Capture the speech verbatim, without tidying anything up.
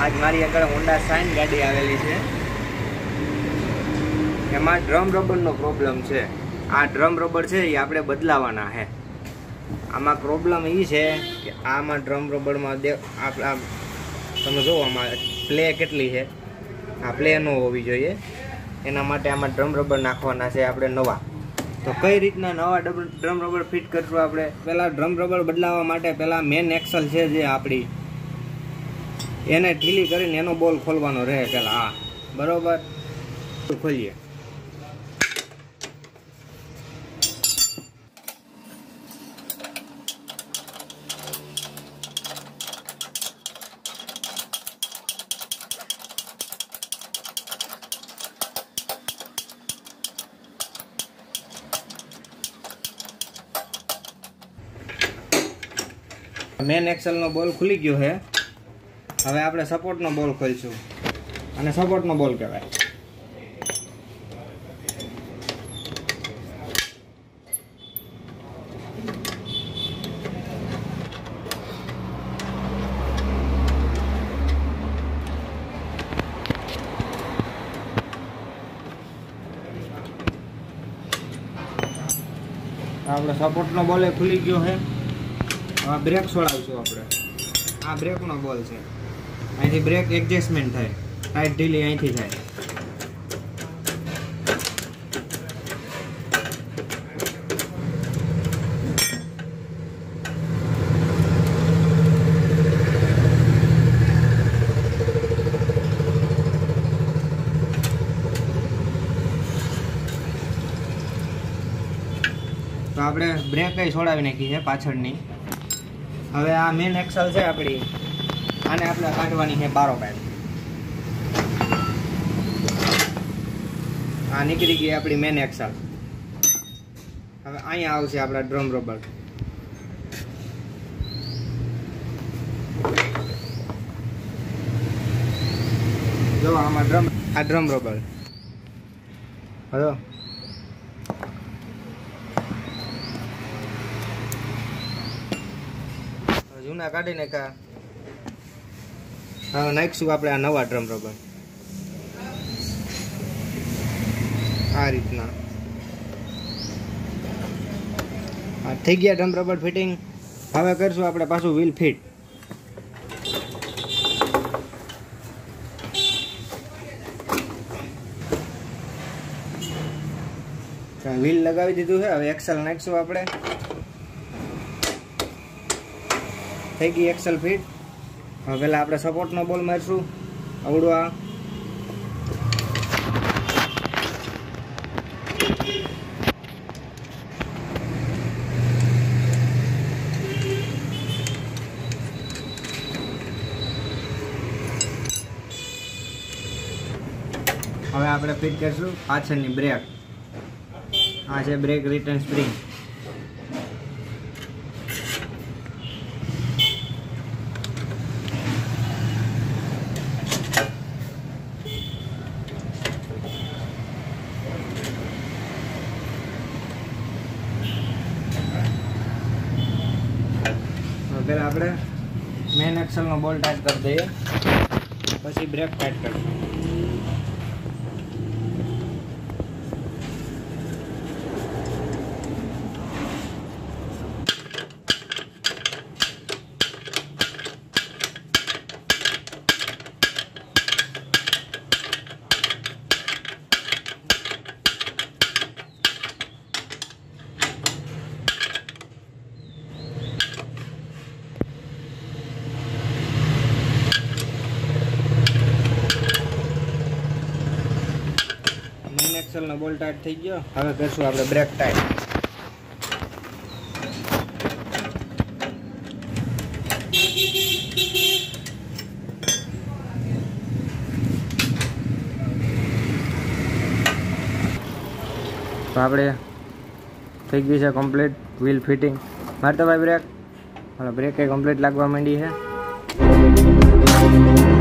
आज मारी આગળ હોન્ડા શાઇન ગાડી આવેલી છે, એમાં ડ્રમ રબરનો પ્રોબ્લેમ છે। આ ડ્રમ રબર છે એ આપણે બદલાવાના છે। આમાં પ્રોબ્લેમ એ છે કે આમાં ડ્રમ રબરમાં દે આપણા તમે જો આમાં પ્લે કેટલી છે, આ પ્લે ન હોવી જોઈએ, એના માટે આમાં ડ્રમ રબર નાખવાના છે આપણે નવા। તો કઈ રીતના નવા ડ્રમ રબર ફિટ કરશું આપણે? પહેલાં ડ્રમ રબર બદલાવવા માટે પહેલાં મેન એક્સલ છે જે આપણી એને ઢીલી કરીને એનો બોલ ખોલવાનો રહે પહેલાં। હા બરાબર, ખોલીએ। મેન એક્સેલનો બોલ ખુલી ગયો છે। હવે આપણે સપોર્ટનો બોલ ખોલશું, અને સપોર્ટનો બોલ કહેવાય। આપણે સપોર્ટનો બોલ એ ખુલી ગયો છે। હવે બ્રેક છોડાવશું આપણે। આ બ્રેકનો બોલ છે, અહીંથી બ્રેક એડજસ્ટમેન્ટ થાય, ટાઈટ ઢીલી અહીંથી થાય। તો આપણે બ્રેક કઈ છોડાવી નાખી છે પાછળની। હવે આ મેન એક્સલ છે આપણી, આને આપણે કાઢવાની છે બારો પાઇપ। આ નીકળી ગઈ આપણી મેન એક્સલ। હવે અહીંયા આવશે આપણા ડ્રમ રબર। જો આમાં ડ્રમ આ ડ્રમ રબર હવે જૂના કાઢી નાખ્યા। હવે નાખીશું આપણે આ નવા ડ્રમ રબર આ રીતના। આ થઈ ગયા ડ્રમ રબર ફિટિંગ। હવે કરશું આપણે પાછું વ્હીલ ફિટ। વ્હીલ લગાવી દીધું છે, હવે એક્સેલ નાખીશું આપણે। થઈ ગઈ એક્સેલ ફિટ। હવે પહેલાં આપણે સપોર્ટનો બોલ મારીશું અવડવા। હવે આપણે ફિટ કરીશું પાછળની બ્રેક। આ છે બ્રેક રિટર્ન સ્પ્રિંગ। પહેલાં આપણે મેન એક્સલનો બોલ ટાઈટ કરી દઈએ, પછી બ્રેક ટાઈટ કરીશું। એક્સેલનો બોલ ટાઈટ થઈ ગયો। હવે કરશું આપણે બ્રેક ટાઈટ। તો આપણે થઈ ગઈ છે કમ્પ્લીટ વ્હીલ ફિટિંગ। મારતો ભાઈ બ્રેક, હવે બ્રેક એ કમ્પ્લીટ લાગવા માંડી છે।